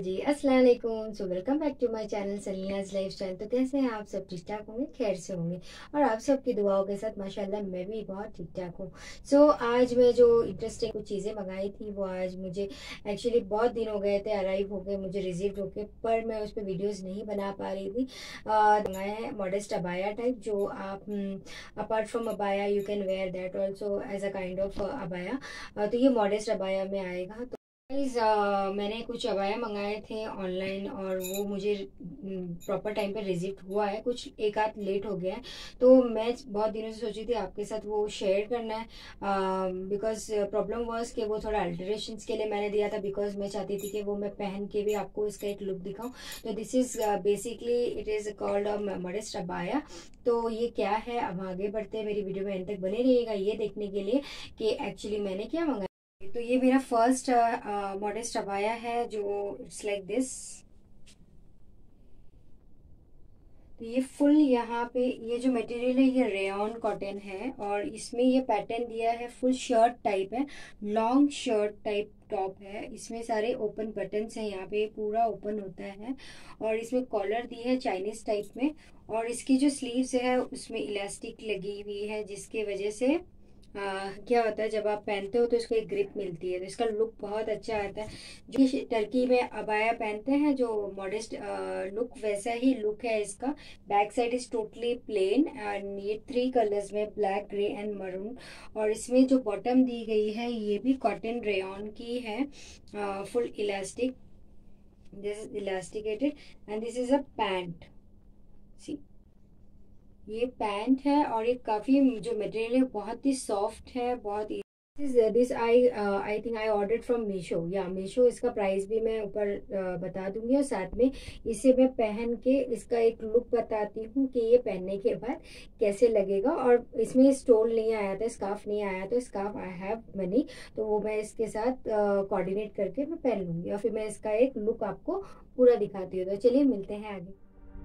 जी, अस्सलाम वालेकुम। So welcome back to my channel Salinaz lifestyle. तो कैसे हैं आप सब? ठीक ठाक होंगे, खैर से होंगे और आप सबकी दुआओं के साथ माशाल्लाह मैं भी बहुत ठीक ठाक हूँ। सो आज मैं जो इंटरेस्टिंग कुछ चीज़ें मंगाई थी वो आज मुझे एक्चुअली बहुत दिन हो गए थे, अराइव हो गए, मुझे रिसीव होके, पर मैं उस पर वीडियोज़ नहीं बना पा रही थी। मंगाया है मॉडेस्ट अबाया टाइप, जो आप अपार्ट फ्रॉम अबाया you can wear that also as a kind of अबाया। तो ये मॉडेस्ट अबाया में आएगा। तो मैंने कुछ अबाया मंगाए थे ऑनलाइन और वो मुझे प्रॉपर टाइम पे रिसीव हुआ है, कुछ एक आध लेट हो गया है। तो मैं बहुत दिनों से सोची थी आपके साथ वो शेयर करना है, बिकॉज प्रॉब्लम वाज कि वो थोड़ा अल्टरेशंस के लिए मैंने दिया था, बिकॉज मैं चाहती थी कि वो मैं पहन के भी आपको इसका एक लुक दिखाऊं। तो this is basically it is called modest अबाया। तो ये क्या है, अब आगे बढ़ते हैं, मेरी वीडियो में एंड तक बने रहिएगा ये देखने के लिए कि एक्चुअली मैंने क्या मंगाया। तो ये मेरा फर्स्ट मॉडेस्ट अबाया है, जो इट्स लाइक दिस। तो ये फुल यहाँ पे ये जो मटेरियल है ये रेयॉन कॉटन है और इसमें ये पैटर्न दिया है, फुल शर्ट टाइप है, लॉन्ग शर्ट टाइप टॉप है। इसमें सारे ओपन बटन्स हैं, यहाँ पे पूरा ओपन होता है और इसमें कॉलर दी है चाइनीज टाइप में। और इसकी जो स्लीव्स है उसमें इलास्टिक लगी हुई है, जिसके वजह से क्या होता है जब आप पहनते हो तो इसको एक ग्रिप मिलती है, तो इसका लुक बहुत अच्छा आता है। जो टर्की में अबाया पहनते हैं जो मॉडेस्ट लुक, वैसा ही लुक है इसका। Back side is totally plain and ये 3 कलर्स में, ब्लैक, ग्रे एंड मरून। और इसमें जो बॉटम दी गई है ये भी कॉटन रेयॉन की है, full elastic, this is elasticated and this is a pant. See, ये पैंट है और ये काफी जो मटेरियल है बहुत ही सॉफ्ट है, बहुत ही this I think I ordered from Meesho, या मीशो। इसका प्राइस भी मैं ऊपर बता दूंगी और साथ में इसे मैं पहन के इसका एक लुक बताती हूँ कि ये पहनने के बाद कैसे लगेगा। और इसमें स्टोल नहीं आया था, स्कार्फ नहीं आया, तो स्कार्फ आई हैव मनी, तो वो मैं इसके साथ कोऑर्डिनेट करके मैं पहन लूंगी और फिर मैं इसका एक लुक आपको पूरा दिखाती हूँ। तो चलिए मिलते हैं आगे।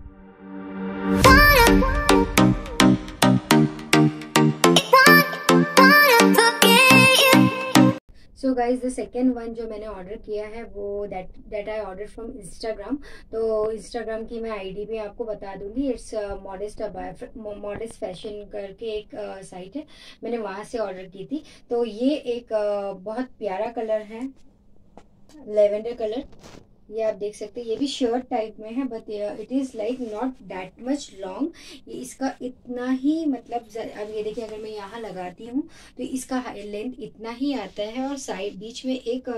So guys the second one जो मैंने ऑर्डर किया है वो that I order from Instagram. तो इंस्टाग्राम की मैं आईडी भी आपको बता दूंगी, इट्स मॉडेस्ट फैशन करके एक साइट है, मैंने वहाँ से ऑर्डर की थी। तो ये एक बहुत प्यारा कलर है, लेवेंडर कलर, ये आप देख सकते हैं। ये भी शर्ट टाइप में है but it is like not that much long. ये इसका इतना ही मतलब, अब ये देखिए अगर मैं यहाँ लगाती हूँ तो इसका लेंथ इतना ही आता है और साइड बीच में एक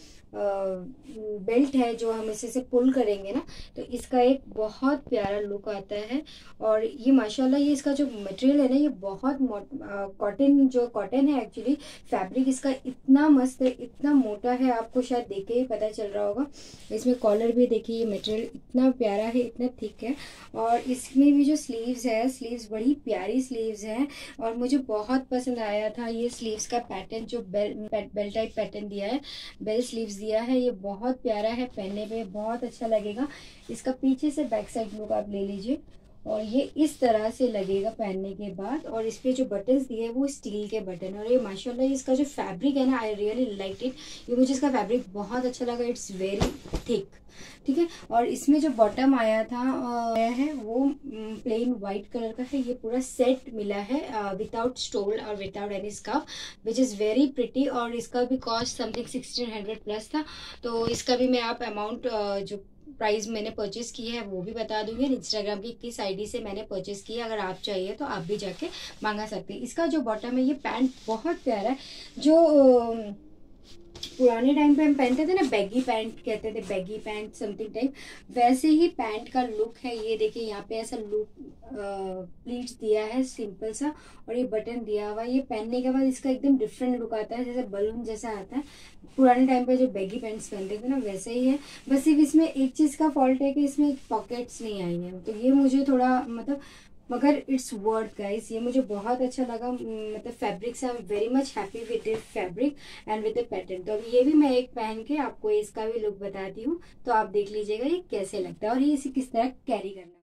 बेल्ट है जो हम इसे से पुल करेंगे ना, तो इसका एक बहुत प्यारा लुक आता है। और ये माशाल्लाह ये इसका जो मटेरियल है ना ये बहुत कॉटन, जो कॉटन है एक्चुअली, फैब्रिक इसका इतना मस्त है, इतना मोटा है, आपको शायद देख के ही पता चल रहा होगा। इसमें कॉलर भी देखिए, ये मटेरियल इतना प्यारा है, इतना थिक है। और इसमें भी जो स्लीव्स है, स्लीव्स बड़ी प्यारी स्लीव्स है और मुझे बहुत पसंद आया था ये स्लीव्स का पैटर्न, जो बेल टाइप पैटर्न दिया है, बेल स्लीव्स दिया है, ये बहुत प्यारा है, पहनने पे बहुत अच्छा लगेगा। इसका पीछे से बैक साइड लुक आप ले लीजिए और ये इस तरह से लगेगा पहनने के बाद। और इस पे जो बटन्स दिए हैं वो स्टील के बटन, और ये माशाल्लाह इसका जो फैब्रिक है ना, आई रियली लाइक इट, ये मुझे इसका फैब्रिक बहुत अच्छा लगा, इट्स वेरी थिक, ठीक है। और इसमें जो बॉटम आया था है वो प्लेन वाइट कलर का है, ये पूरा सेट मिला है विदाउट स्टोल और without any scarf, which is very pretty. और इसका भी कॉस्ट समथिंग 1600 प्लस था। तो इसका भी मैं आप अमाउंट जो प्राइस मैंने परचेज की है वो भी बता दूंगी। इंस्टाग्राम की किस आईडी से मैंने परचेज की है, अगर आप चाहिए तो आप भी जाके मंगा सकते हैं। इसका जो बॉटम है ये पैंट बहुत प्यारा है, जो पुराने टाइम पे हम पहनते थे ना, बैगी पैंट कहते थे, बैगी पैंट समथिंग टाइप, वैसे ही पैंट का लुक है। ये देखिए यहाँ पे ऐसा लुक प्लीट्स दिया है सिंपल सा, और ये बटन दिया हुआ है। ये पहनने के बाद इसका एकदम डिफरेंट लुक आता है, जैसे बलून जैसा आता है। पुराने टाइम पे जो बैगी पैंट्स पहनते थे ना वैसे ही है, बस सिर्फ इसमें एक चीज़ का फॉल्ट है कि इसमें पॉकेट्स नहीं आई हैं, तो ये मुझे थोड़ा मतलब, मगर इट्स वर्थ गाइस, ये मुझे बहुत अच्छा लगा। मतलब फैब्रिक से I am very much happy with the fabric and with the pattern. तो अब ये भी मैं एक पहन के आपको इसका भी लुक बताती हूँ, तो आप देख लीजिएगा ये कैसे लगता है और ये इसे किस तरह कैरी करना है।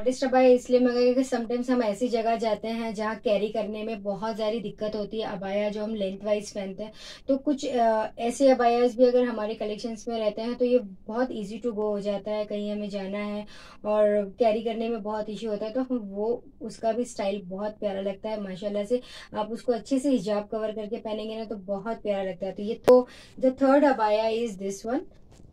मॉडेस्ट अबाया इसलिए मंगाया क्योंकि समटाइम्स हम ऐसी जगह जाते हैं जहाँ कैरी करने में बहुत सारी दिक्कत होती है, अबाया जो हम लेंथ वाइज पहनते हैं। तो कुछ ऐसे अबायास भी अगर हमारे कलेक्शंस में रहते हैं तो ये बहुत इजी टू गो हो जाता है, कहीं हमें जाना है और कैरी करने में बहुत इशू होता है तो हम वो उसका भी स्टाइल बहुत प्यारा लगता है माशाल्लाह से। आप उसको अच्छे से हिजाब कवर करके पहनेंगे ना तो बहुत प्यारा लगता है। तो ये तो द थर्ड अबाया is this one.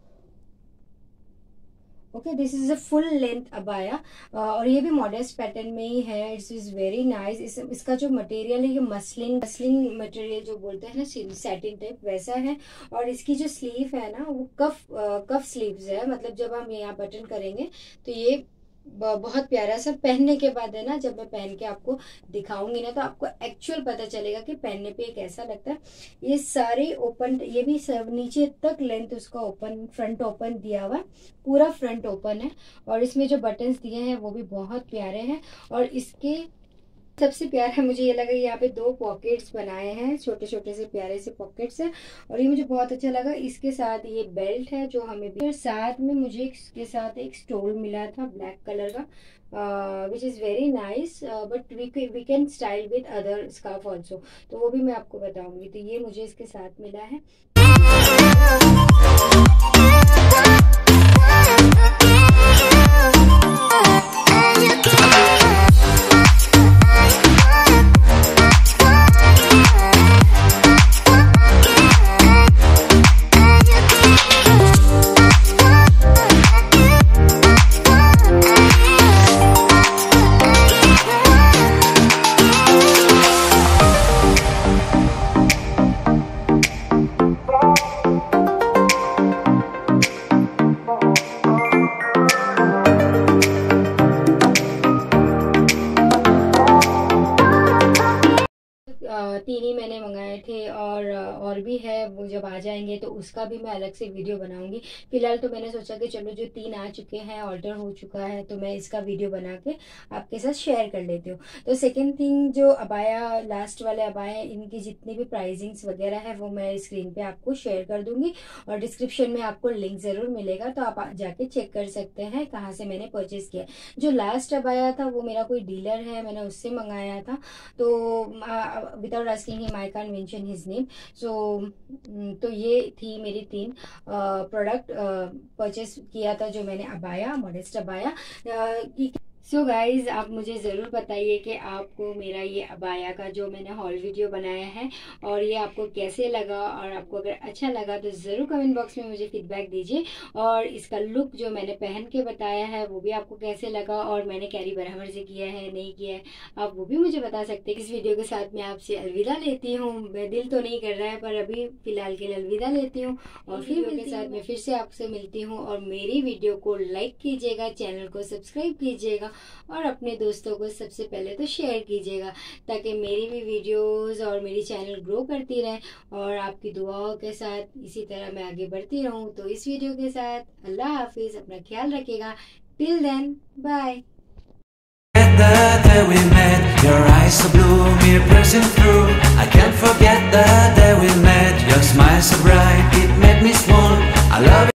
Okay, this is a full length अबाया और ये भी मॉडेस्ट पैटर्न में ही है। It's is very nice. इसका जो मटेरियल है ये मसलिन मटेरियल जो बोलते हैं ना, सैटिन टाइप वैसा है। और इसकी जो स्लीव है ना वो कफ स्लीव्स है, मतलब जब हम यहाँ बटन करेंगे तो ये बहुत प्यारा सा पहनने के बाद है ना, जब मैं पहन के आपको दिखाऊंगी ना तो आपको एक्चुअल पता चलेगा कि पहनने पे कैसा लगता है। ये सारे ओपन, ये भी सब नीचे तक लेंथ उसका ओपन, फ्रंट ओपन दिया हुआ है, पूरा फ्रंट ओपन है। और इसमें जो बटन्स दिए हैं वो भी बहुत प्यारे हैं। और इसके सबसे प्यारा है मुझे ये लगा, यहाँ पे 2 पॉकेट्स बनाए हैं, छोटे छोटे से प्यारे से पॉकेट्स हैं और ये मुझे बहुत अच्छा लगा। इसके साथ ये बेल्ट है जो हमें भी, और साथ में मुझे इसके साथ एक स्टोल मिला था ब्लैक कलर का, which is very nice, but we can style with other scarf also, तो वो भी मैं आपको बताऊंगी। तो ये मुझे इसके साथ मिला है। तीन ही मैंने मंगाए थे और भी है, वो जब आ जाएंगे तो उसका भी मैं अलग से वीडियो बनाऊंगी। फिलहाल तो मैंने सोचा कि चलो जो 3 आ चुके हैं, ऑर्डर हो चुका है, तो मैं इसका वीडियो बना के आपके साथ शेयर कर लेती हूँ। तो सेकंड थिंग, जो अबाया लास्ट वाले अबाया, इनकी जितनी भी प्राइसिंग्स वगैरह है वो मैं स्क्रीन पे आपको शेयर कर दूंगी और डिस्क्रिप्शन में आपको लिंक जरूर मिलेगा, तो आप जाके चेक कर सकते हैं कहाँ से मैंने परचेज किया। जो लास्ट अबाया था वो मेरा कोई डीलर है, मैंने उससे मंगाया था, तो without asking him I can mention his name. So तो ये थी मेरी 3 प्रोडक्ट परचेस किया था जो मैंने अबाया, मॉडेस्ट अबाया। सो गाइज, आप मुझे ज़रूर बताइए कि आपको मेरा ये अबाया का जो मैंने हॉल वीडियो बनाया है और ये आपको कैसे लगा, और आपको अगर अच्छा लगा तो ज़रूर कमेंट बॉक्स में मुझे फीडबैक दीजिए। और इसका लुक जो मैंने पहन के बताया है वो भी आपको कैसे लगा, और मैंने कैरी बराबर से किया है नहीं किया है, आप वो भी मुझे बता सकते हैं। इस वीडियो के साथ मैं आपसे अलविदा लेती हूँ। मैं दिल तो नहीं कर रहा है पर अभी फ़िलहाल के लिए अलविदा लेती हूँ, और फिर वीडियो के साथ मैं फिर से आपसे मिलती हूँ। और मेरी वीडियो को लाइक कीजिएगा, चैनल को सब्सक्राइब कीजिएगा और अपने दोस्तों को सबसे पहले तो शेयर कीजिएगा, ताकि मेरी भी वीडियोस और मेरी चैनल ग्रो करती रहे और आपकी दुआओं के साथ इसी तरह मैं आगे बढ़ती रहूं। तो इस वीडियो के साथ अल्लाह हाफिज, अपना ख्याल रखिएगा। Till then, bye. That we met, your eyes so blue, me piercing through. I can't forget the day we met. Your smile so bright, it made me swoon. I love it.